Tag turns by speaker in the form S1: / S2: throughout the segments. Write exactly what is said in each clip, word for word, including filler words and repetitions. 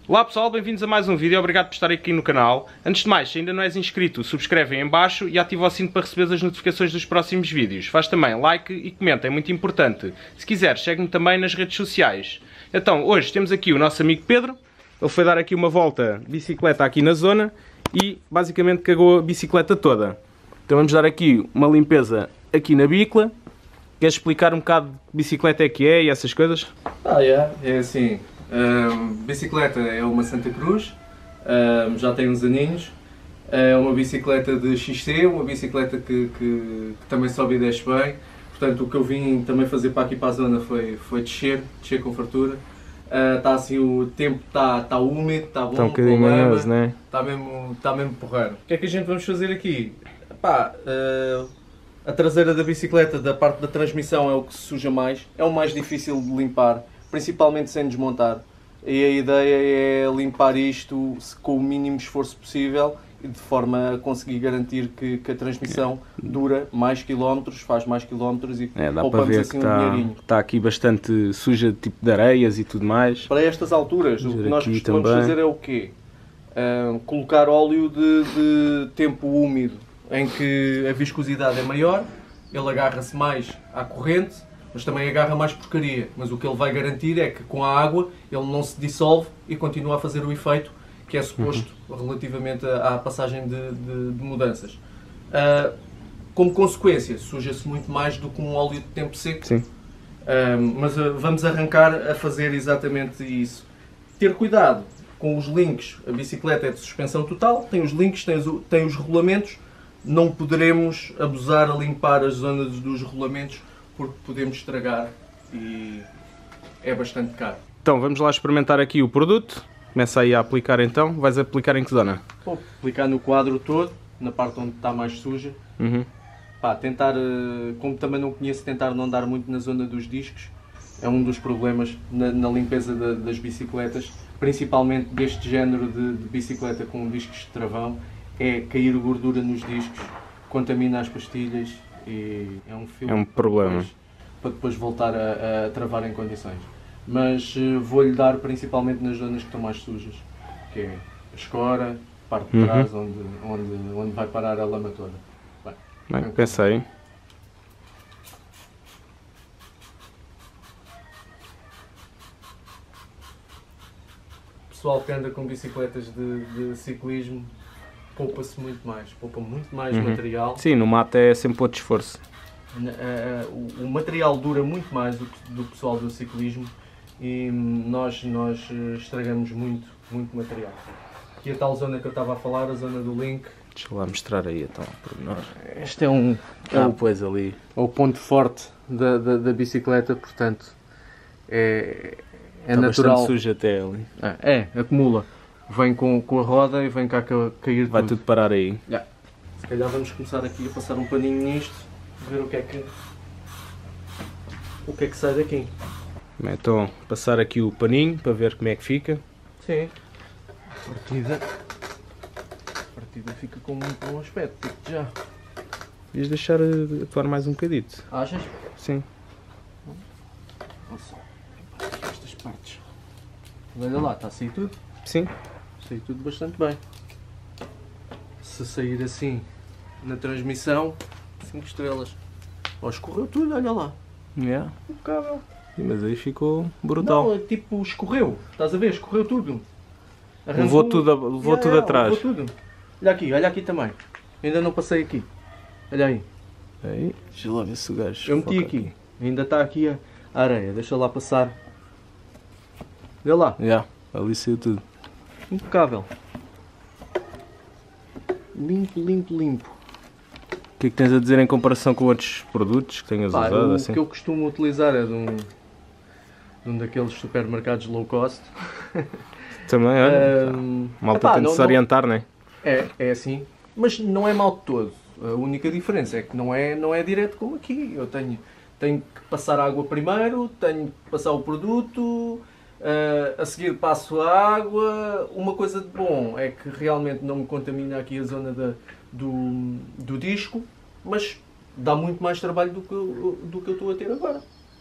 S1: Olá pessoal, bem-vindos a mais um vídeo, obrigado por estarem aqui no canal. Antes de mais, se ainda não és inscrito, subscreve aí em baixo e ativa o sino para receber as notificações dos próximos vídeos. Faz também like e comenta, é muito importante. Se quiseres, segue-me também nas redes sociais. Então, hoje temos aqui o nosso amigo Pedro. Ele foi dar aqui uma volta de bicicleta aqui na zona e basicamente cagou a bicicleta toda. Então vamos dar aqui uma limpeza aqui na bicla. Queres explicar um bocado que bicicleta é que é e essas coisas?
S2: Ah, yeah. É assim, um, bicicleta é uma Santa Cruz, um, já tem uns aninhos, é uma bicicleta de X C, uma bicicleta que, que, que também sobe e desce bem, portanto o que eu vim também fazer para aqui para a zona foi, foi descer, descer com fartura. Uh, tá assim, o tempo está tá úmido, está bom,
S1: Está um bocadinho manhoso, né?
S2: Está mesmo, tá mesmo porreiro. O que é que a gente vamos fazer aqui? Pá, uh, a traseira da bicicleta, da parte da transmissão, é o que se suja mais, é o mais difícil de limpar, principalmente sem desmontar. E a ideia é limpar isto com o mínimo esforço possível, de forma a conseguir garantir que, que a transmissão dura mais quilómetros, faz mais quilómetros e
S1: É, dá para
S2: poupamos
S1: ver
S2: assim
S1: que
S2: um
S1: está,
S2: dinheirinho.
S1: está aqui bastante suja, tipo de areias e tudo mais.
S2: Para estas alturas, o que nós
S1: aqui
S2: costumamos
S1: também.
S2: fazer é o quê? Uh, colocar óleo de, de tempo úmido, em que a viscosidade é maior, ele agarra-se mais à corrente, mas também agarra mais porcaria. Mas o que ele vai garantir é que com a água ele não se dissolve e continua a fazer o efeito que é suposto uhum. relativamente à, à passagem de, de, de mudanças. Uh, como consequência, suja-se muito mais do que um óleo de tempo seco.
S1: Sim.
S2: Uh, mas uh, vamos arrancar a fazer exatamente isso. Ter cuidado com os links. A bicicleta é de suspensão total, tem os links, tem os, tem os rolamentos. Não poderemos abusar a limpar as zonas dos rolamentos porque podemos estragar e é bastante caro.
S1: Então vamos lá experimentar aqui o produto. Começa aí a aplicar então. Vais aplicar em que zona?
S2: Vou aplicar no quadro todo, na parte onde está mais suja.
S1: Uhum.
S2: Pá, tentar, como também não conheço, tentar não andar muito na zona dos discos. É um dos problemas na, na limpeza da, das bicicletas, principalmente deste género de, de bicicleta com discos de travão. É cair gordura nos discos, contamina as pastilhas e é um filme
S1: é um problema
S2: depois, para depois voltar a, a travar em condições. Mas uh, vou-lhe dar principalmente nas zonas que estão mais sujas, que é a escora, a parte de trás, uhum. onde, onde, onde vai parar a lama toda. Bem,
S1: Bem, pensei.
S2: O pessoal que anda com bicicletas de, de ciclismo poupa-se muito mais, poupa muito mais
S1: uhum.
S2: material.
S1: Sim, no mato é sempre outro esforço.
S2: O, o material dura muito mais do que do pessoal do ciclismo e nós, nós estragamos muito, muito material. Aqui a tal zona que eu estava a falar, a zona do link.
S1: Deixa lá mostrar aí então, por nós.
S2: Este é um... É
S1: ah,
S2: o,
S1: pois ali.
S2: É o ponto forte da, da, da bicicleta, portanto é, é
S1: Está
S2: natural.
S1: bastante suja até ali.
S2: É, é, acumula. Vem com, com a roda e vem cá cair
S1: Vai
S2: tudo.
S1: tudo parar aí.
S2: Yeah. Se calhar vamos começar aqui a passar um paninho nisto, ver o que é que, o que, é que sai daqui.
S1: Então, passar aqui o paninho para ver como é que fica.
S2: Sim. A partida, a partida fica com muito bom aspecto, digo já.
S1: Devias deixar atuar mais um bocadito.
S2: Achas?
S1: Sim.
S2: Olha só, estas partes. Olha lá, está a sair tudo?
S1: Sim.
S2: Saiu tudo bastante bem. Se sair assim na transmissão, cinco estrelas. Ó, escorreu tudo, olha lá.
S1: Yeah.
S2: Impecável.
S1: Mas aí ficou brutal.
S2: Não, é tipo, escorreu. Estás a ver? Escorreu tudo.
S1: Arrancou, levou tudo, a, levou
S2: yeah,
S1: tudo
S2: yeah,
S1: atrás.
S2: Levou tudo. Olha aqui, olha aqui também. Ainda não passei aqui. Olha aí.
S1: Aí, deixa lá ver se o gajo.
S2: Eu meti aqui. aqui. Ainda está aqui a areia. Deixa lá passar. Vê lá.
S1: Yeah, ali saiu tudo.
S2: Impecável. Limpo, limpo, limpo.
S1: O que é que tens a dizer em comparação com outros produtos que tenhas
S2: Pá,
S1: usado?
S2: O
S1: assim?
S2: que eu costumo utilizar é de um, de um daqueles supermercados low cost.
S1: Também, olha. Um, malta tem de se orientar, não é?
S2: É, é assim. Mas não é mal de todo. A única diferença é que não é, não é direto como aqui. Eu tenho, tenho que passar água primeiro, tenho que passar o produto. Uh, a seguir passo a água. Uma coisa de bom é que realmente não me contamina aqui a zona da, do, do disco, mas dá muito mais trabalho do que, do que eu estou a ter agora.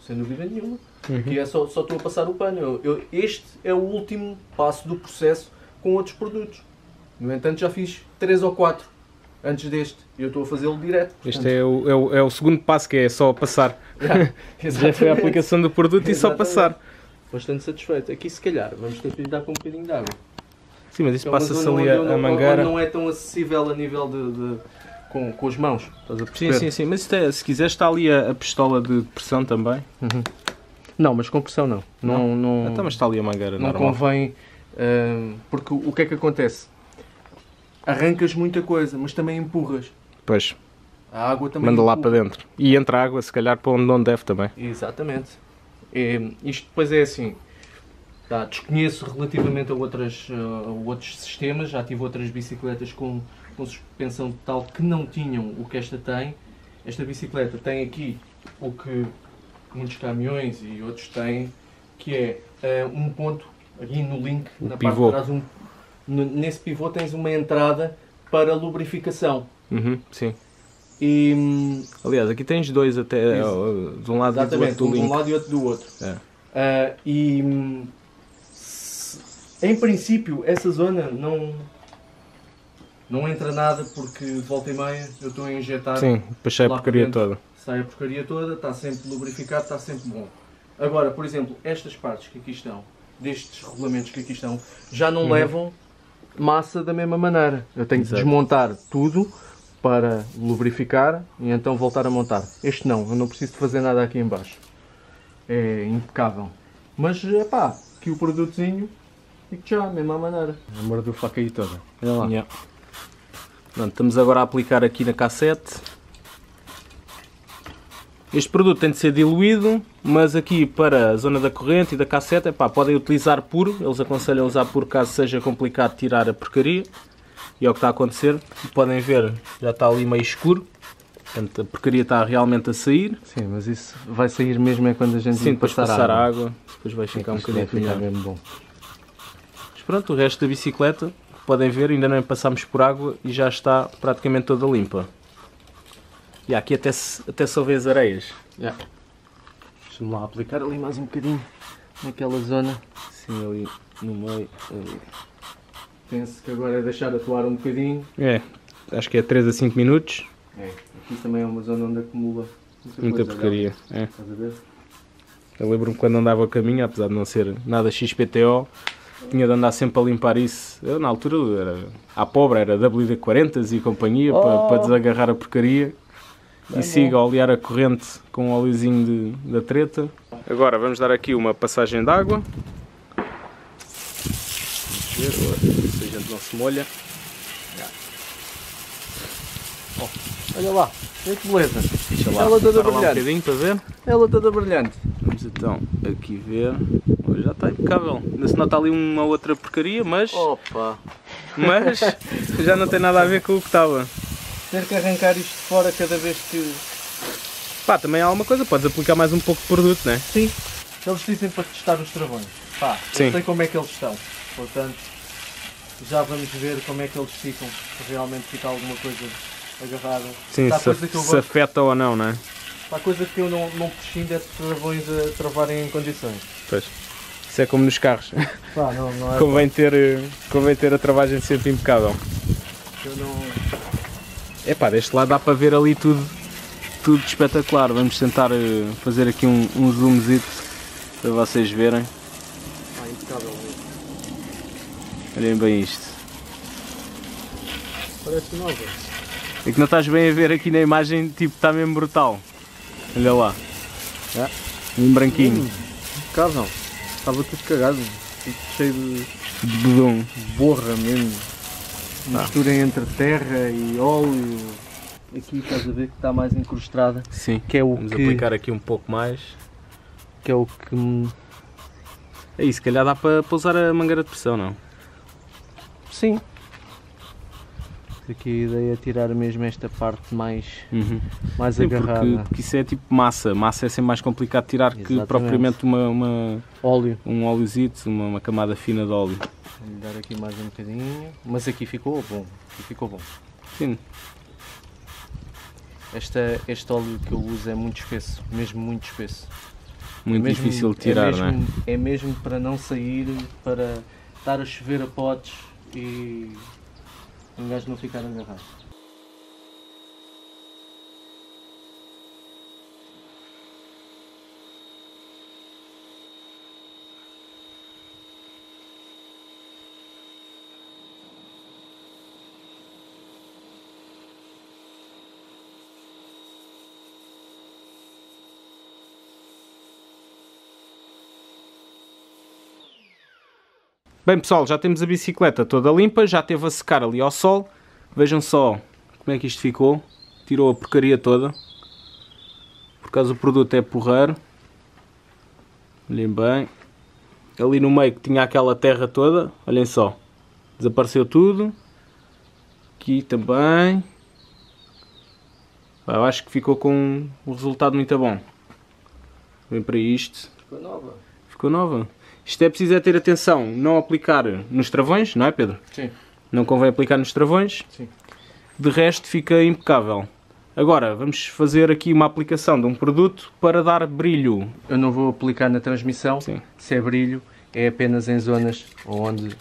S2: sem dúvida nenhuma.
S1: Uhum.
S2: Aqui é só, só estou a passar o pano. Eu, eu, este é o último passo do processo com outros produtos. No entanto, já fiz três ou quatro antes deste e eu estou a fazê-lo direto. Portanto,
S1: Este é o, é, o, é o segundo passo, que é só passar.
S2: Yeah,
S1: Já foi a aplicação do produto e só passar.
S2: Bastante satisfeito. Aqui, se calhar, vamos ter que lhe dar com um bocadinho de água.
S1: Sim, mas isso
S2: É uma
S1: passa-se
S2: zona
S1: ali
S2: onde
S1: a,
S2: eu não-
S1: a mangueira.
S2: onde não é tão acessível a nível de, de- com, com as mãos. Estás a
S1: Sim,
S2: perceber?
S1: sim, sim. Mas isto é, se quiseres está ali a, a pistola de pressão também.
S2: Uhum. Não, mas com pressão não. Não, não,
S1: Então, mas está ali a mangueira
S2: não
S1: normal.
S2: convém. hum, porque o que é que acontece? Arrancas muita coisa, mas também empurras.
S1: Pois,
S2: A água também
S1: manda lá
S2: empurra.
S1: para dentro. E entra a água, se calhar, para onde não deve também.
S2: Exatamente. E, isto depois é assim. Tá, desconheço relativamente a, outras, a outros sistemas. Já tive outras bicicletas com, com suspensão de tal que não tinham o que esta tem. Esta bicicleta tem aqui o que muitos caminhões e outros têm, que é eh, um ponto aqui no link,
S1: O
S2: na
S1: pivô.
S2: parte de trás. Um, n- nesse pivô tens uma entrada para lubrificação.
S1: Uhum, sim.
S2: E, hum,
S1: Aliás, aqui tens dois até,
S2: Isso.
S1: ó, de um lado e do outro
S2: exatamente,
S1: do
S2: um de um
S1: link.
S2: lado e outro do outro.
S1: É.
S2: Ah, e hum, se- em princípio essa zona não, não entra nada porque de volta e meia eu estou a injetar,
S1: Sim, depois sai a
S2: lá
S1: porcaria
S2: por dentro.
S1: toda.
S2: sai a porcaria toda, está sempre lubrificado, está sempre bom. Agora, por exemplo, estas partes que aqui estão, destes regulamentos que aqui estão, já não
S1: Uhum.
S2: levam massa da mesma maneira. Eu tenho
S1: Exato.
S2: que desmontar tudo para lubrificar e então voltar a montar. Este não, eu não preciso de fazer nada aqui em baixo. É impecável. Mas, pá, aqui o produtozinho, fico já, mesma maneira. A mordufa a cair toda. Olha lá.
S1: Yeah. Pronto, estamos agora a aplicar aqui na cassete. Este produto tem de ser diluído, mas aqui para a zona da corrente e da cassete, epá, podem utilizar puro. Eles aconselham a usar puro caso seja complicado tirar a porcaria. E é o que está a acontecer. Podem ver, já está ali meio escuro. Portanto, a porcaria está realmente a sair.
S2: Sim, mas isso vai sair mesmo é quando a gente
S1: Sim, depois
S2: passar,
S1: passar
S2: a
S1: a
S2: água.
S1: água, depois vai ficar um
S2: Isto vai
S1: bocadinho
S2: ficar
S1: melhor.
S2: mesmo bom.
S1: Mas pronto, o resto da bicicleta, podem ver, ainda não passámos por água e já está praticamente toda limpa. E aqui até se, até só vê as areias.
S2: Yeah. Deixa-me lá aplicar ali mais um bocadinho naquela zona.
S1: Sim, ali no meio. Ali.
S2: Penso que agora é deixar atuar um bocadinho.
S1: É, acho que é três a cinco minutos.
S2: É, aqui também é uma zona onde acumula muita,
S1: Muita
S2: coisa,
S1: porcaria. É.
S2: Estás a ver?
S1: Eu lembro-me quando andava a caminho, apesar de não ser nada X P T O, tinha de andar sempre a limpar isso. Eu, na altura, era, à pobre, era W D quarenta e companhia,
S2: Oh.
S1: para, para desagarrar a porcaria.
S2: Bem
S1: E siga
S2: bom.
S1: a olear a corrente com o óleozinho de, da treta. Agora vamos dar aqui uma passagem de água. Vamos ver, se a gente não se molha.
S2: Olha lá, olha que beleza.
S1: Deixa lá,
S2: Ela toda
S1: para lá um
S2: brilhante.
S1: bocadinho para ver.
S2: Ela toda brilhante.
S1: Vamos então aqui ver. Olha, já está impecável. Ainda se nota ali uma outra porcaria, mas,
S2: Opa!
S1: mas já não tem nada a ver com o que estava.
S2: Ter que arrancar isto de fora cada vez que...
S1: Pá, também há alguma coisa, podes aplicar mais um pouco de produto, não é?
S2: Sim, eles dizem para testar os travões. Pá,
S1: Sim.
S2: eu sei como é que eles estão. Portanto, já vamos ver como é que eles ficam. Se realmente fica alguma coisa agarrada.
S1: Sim,
S2: Há
S1: se,
S2: coisa que eu
S1: se
S2: gosto.
S1: afeta ou não, não é?
S2: Há coisa que eu não, não prescindo é de travões a travarem em condições.
S1: Pois. Isso é como nos carros.
S2: Pá, não, não é.
S1: Convém ter, eh, convém ter a travagem sempre impecável.
S2: Eu não...
S1: É pá, deste lado dá para ver ali tudo, tudo espetacular. Vamos tentar eh, fazer aqui um, um zoomzito para vocês verem.
S2: Pá, impecável mesmo.
S1: Olhem bem isto.
S2: Parece nova.
S1: É que não estás bem a ver aqui na imagem, tipo, está mesmo brutal. Olha lá.
S2: É.
S1: Um branquinho.
S2: Hum, impecável. Estava tudo cagado. Tudo cheio de
S1: De bedum.
S2: borra mesmo. Mistura entre terra e óleo. Aqui estás a ver que está mais encrustada.
S1: Sim.
S2: Que é o
S1: Vamos
S2: que,
S1: aplicar aqui um pouco mais.
S2: que é o que me...
S1: É isso, se calhar dá para, para usar a mangueira de pressão, não?
S2: Sim. Aqui a ideia é tirar mesmo esta parte mais,
S1: Uhum.
S2: mais
S1: Sim,
S2: agarrada.
S1: porque, porque isso é tipo massa. Massa é sempre mais complicado de tirar que
S2: Exatamente.
S1: propriamente uma, uma,
S2: Óleo.
S1: um óleozito, uma, uma camada fina de óleo.
S2: Vou dar aqui mais um bocadinho. Mas aqui ficou bom. Aqui ficou bom.
S1: Sim.
S2: Esta, este óleo que eu uso é muito espesso. Mesmo muito espesso.
S1: Muito
S2: é mesmo,
S1: difícil de tirar,
S2: é mesmo,
S1: não é?
S2: É mesmo para não sair, para estar a chover a potes e um gajo não ficar agarrado.
S1: Bem pessoal, já temos a bicicleta toda limpa, já esteve a secar ali ao sol. Vejam só como é que isto ficou. Tirou a porcaria toda. Por causa do produto é porreiro. Olhem bem. Ali no meio que tinha aquela terra toda, olhem só. Desapareceu tudo. Aqui também. Eu acho que ficou com um resultado muito bom. Vem para isto.
S2: Ficou nova.
S1: Ficou nova. Isto é preciso é ter atenção, não aplicar nos travões, não é Pedro?
S2: Sim.
S1: Não convém aplicar nos travões.
S2: Sim.
S1: De resto fica impecável. Agora vamos fazer aqui uma aplicação de um produto para dar brilho.
S2: Eu não vou aplicar na transmissão.
S1: Sim.
S2: Se é brilho, é apenas em zonas onde,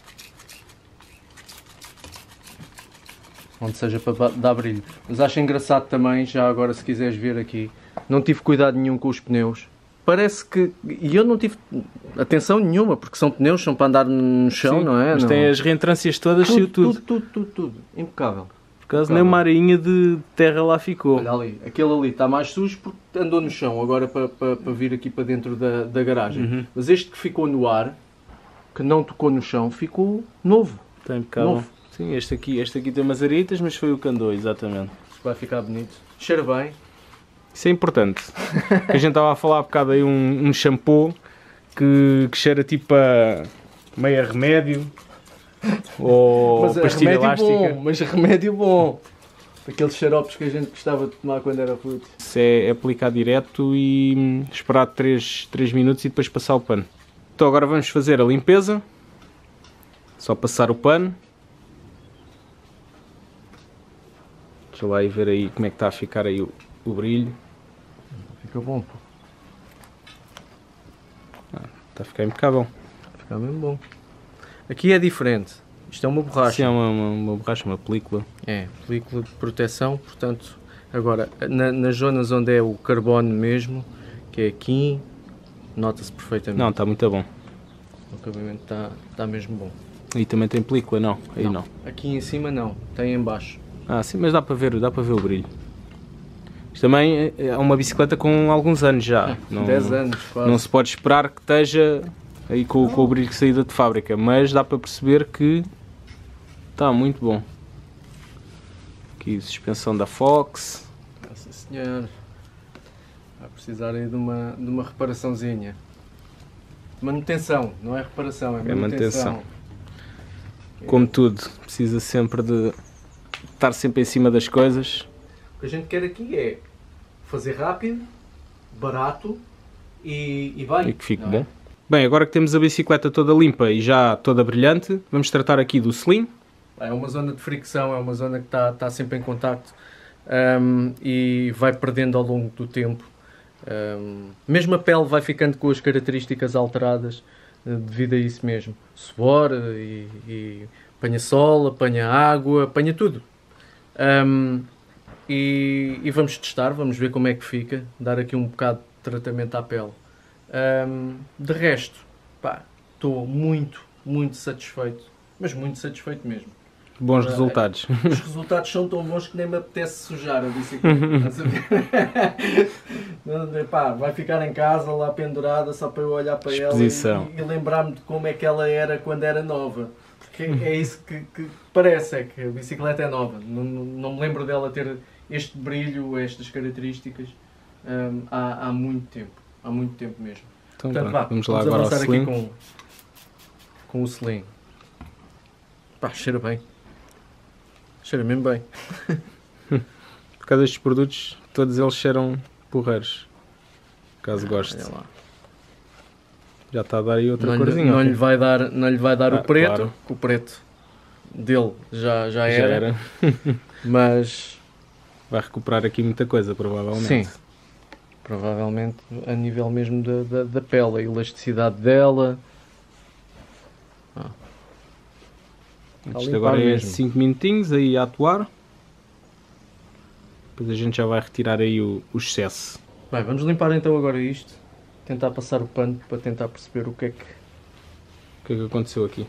S2: onde seja para dar brilho. Mas acho engraçado também, já agora se quiseres ver aqui, não tive cuidado nenhum com os pneus. Parece que... E eu não tive atenção nenhuma, porque são pneus, são para andar no chão,
S1: Sim,
S2: não é?
S1: Mas
S2: não.
S1: tem as reentrâncias todas,
S2: tudo,
S1: saiu tudo.
S2: tudo, tudo, tudo, tudo. Impecável.
S1: Por causa nem uma areinha de terra lá ficou.
S2: Olha ali, aquele ali está mais sujo porque andou no chão, agora para, para, para vir aqui para dentro da, da garagem.
S1: Uhum.
S2: Mas este que ficou no ar, que não tocou no chão, ficou novo.
S1: Está impecável.
S2: Novo.
S1: Sim, este aqui, este aqui tem umas areitas, mas foi o que andou, exatamente.
S2: Vai ficar bonito. Cheira bem.
S1: Isso é importante. A gente estava a falar há bocado aí um, um shampoo que, que cheira tipo a meia remédio ou
S2: Mas é
S1: pastilha
S2: remédio
S1: elástica.
S2: bom, mas é remédio bom. Aqueles xaropes que a gente gostava de tomar quando era puto.
S1: Isso é aplicar direto e hum, esperar três minutos e depois passar o pano. Então agora vamos fazer a limpeza. Só passar o pano. Deixa lá e ver aí como é que está a ficar aí o, o brilho.
S2: Fica bom, pô.
S1: Ah, está a ficar impecável.
S2: Fica mesmo bom. Aqui é diferente. Isto é uma borracha.
S1: Sim, é uma, uma, uma borracha, uma película.
S2: É, película de proteção, portanto, agora, na, nas zonas onde é o carbono mesmo, que é aqui, nota-se perfeitamente.
S1: Não, está muito bom.
S2: O acabamento está, está mesmo bom.
S1: Aí também tem película? Não, aí não. não.
S2: Aqui em cima não, tem em baixo.
S1: Ah, sim, mas dá para ver, dá para ver o brilho. Isto também é uma bicicleta com alguns anos já. Não,
S2: dez anos, quase.
S1: Não se pode esperar que esteja aí com, com o brilho de saída de fábrica, mas dá para perceber que está muito bom. Aqui suspensão da Fox.
S2: Nossa senhora. Vai precisar aí de uma, de uma reparaçãozinha. Manutenção, não é reparação, é manutenção.
S1: É manutenção. Como tudo, precisa sempre de estar sempre em cima das coisas.
S2: O que a gente quer aqui é fazer rápido, barato e, e bem.
S1: E que fique
S2: não
S1: bom.
S2: é?
S1: Bem, agora que temos a bicicleta toda limpa e já toda brilhante, vamos tratar aqui do slim.
S2: É uma zona de fricção, é uma zona que está, está sempre em contacto um, e vai perdendo ao longo do tempo. Um, mesmo a pele vai ficando com as características alteradas uh, devido a isso mesmo. Suor uh, e, e apanha sol, apanha água, apanha tudo. Um, e, e vamos testar, vamos ver como é que fica, dar aqui um bocado de tratamento à pele. Um, de resto, pá, estou muito, muito satisfeito, mas muito satisfeito mesmo.
S1: Bons
S2: Uh,
S1: resultados.
S2: Os resultados são tão bons que nem me apetece sujar a bicicleta. Estás a ver? Não, pá, vai ficar em casa lá pendurada só para eu olhar para
S1: Exposição.
S2: ela e, e lembrar-me de como é que ela era quando era nova. Porque é isso que, que parece, é que a bicicleta é nova. Não, não me lembro dela ter este brilho, estas características um, há, há muito tempo. Há muito tempo mesmo.
S1: Então,
S2: Portanto,
S1: pronto,
S2: vá,
S1: vamos lá
S2: vamos
S1: agora ao
S2: avançar
S1: slim.
S2: aqui com, com o slim. Pá, cheira bem. Cheira mesmo bem.
S1: Por causa destes produtos, todos eles cheiram porreiros. Caso goste.
S2: Olha lá.
S1: Já está a dar aí outra
S2: Não, lhe,
S1: corzinha.
S2: não,
S1: ok?
S2: lhe vai dar, não lhe vai dar
S1: Ah,
S2: o preto,
S1: claro.
S2: que o preto dele já, já,
S1: Já
S2: era,
S1: era.
S2: mas
S1: Vai recuperar aqui muita coisa, provavelmente.
S2: sim, provavelmente a nível mesmo da, da, da pele, a elasticidade dela. Ah.
S1: Isto agora é cinco minutinhos aí a atuar. Depois a gente já vai retirar aí o, o excesso.
S2: Bem, vamos limpar então agora isto. Tentar passar o pano para tentar perceber o que é que...
S1: O que é que aconteceu aqui?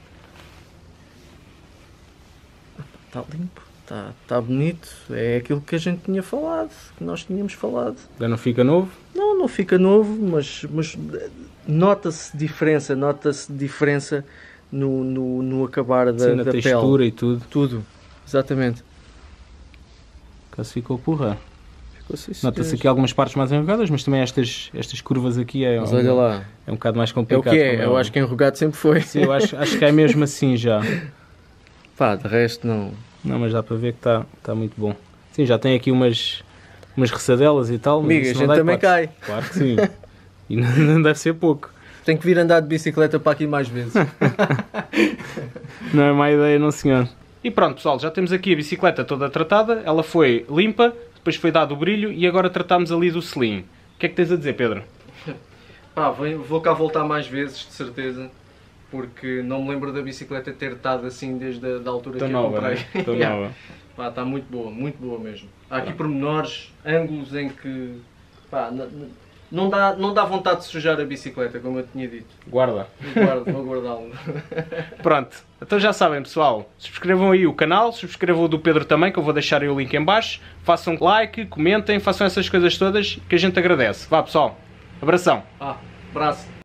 S2: Está limpo, está, está bonito. É aquilo que a gente tinha falado, que nós tínhamos falado.
S1: Já não fica novo?
S2: Não, não fica novo, mas, mas nota-se diferença, nota-se diferença no, no, no acabar da,
S1: Sim, na
S2: da
S1: textura
S2: pele.
S1: e tudo.
S2: Tudo, exatamente.
S1: Caso ficou porra.
S2: Assim,
S1: nota-se aqui algumas partes mais enrugadas, mas também estas, estas curvas aqui é,
S2: mas olha lá.
S1: é um bocado mais
S2: É o
S1: complicado.
S2: que é, eu acho que enrugado sempre foi.
S1: Sim, eu acho, acho que é mesmo assim já.
S2: Pá, de resto não.
S1: Não, mas dá para ver que está tá muito bom. Sim, já tem aqui umas, umas ressadelas e tal. Mas
S2: amiga, a
S1: isso
S2: gente
S1: não dá
S2: também
S1: hipótese.
S2: cai.
S1: Claro que sim. E não, não deve ser pouco.
S2: Tenho que vir andar de bicicleta para aqui mais vezes.
S1: Não é má ideia, não senhor. E pronto, pessoal, já temos aqui a bicicleta toda tratada. Ela foi limpa, depois foi dado o brilho e agora tratamos ali do selim. O que é que tens a dizer, Pedro?
S2: Pá, vou cá voltar mais vezes, de certeza. Porque não me lembro da bicicleta ter estado assim desde a da altura
S1: Tô
S2: que
S1: nova,
S2: eu comprei.
S1: né? Tô
S2: Yeah.
S1: nova.
S2: Pá, está muito boa, muito boa mesmo. Há aqui pormenores, ângulos em que pá, n- n- não, dá, não dá vontade de sujar a bicicleta, como eu tinha dito.
S1: Guarda.
S2: Eu guardo, vou guardá-lo.
S1: Pronto, então já sabem, pessoal, subscrevam aí o canal, subscrevam o do Pedro também, que eu vou deixar aí o link em baixo, façam like, comentem, façam essas coisas todas que a gente agradece. Vá, pessoal, abração.
S2: Ah, abraço.